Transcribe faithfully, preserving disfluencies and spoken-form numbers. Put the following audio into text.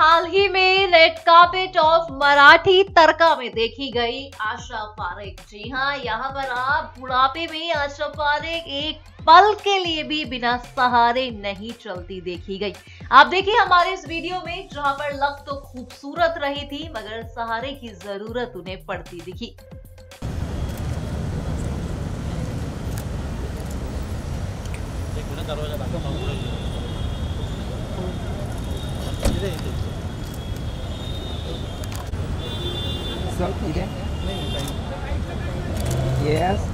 हाल ही में red carpet of Marathi Tadka में देखी गई आशा पारेख। जी हाँ, यहाँ पर आप बुढ़ापे में आशा पारेख एक पल के लिए भी बिना सहारे नहीं चलती देखी गई। आप देखिए हमारे इस वीडियो में, जहाँ पर लग तो खूबसूरत रही थी मगर सहारे की जरूरत उन्हें पड़ती दिखी। सब ठीक है? यस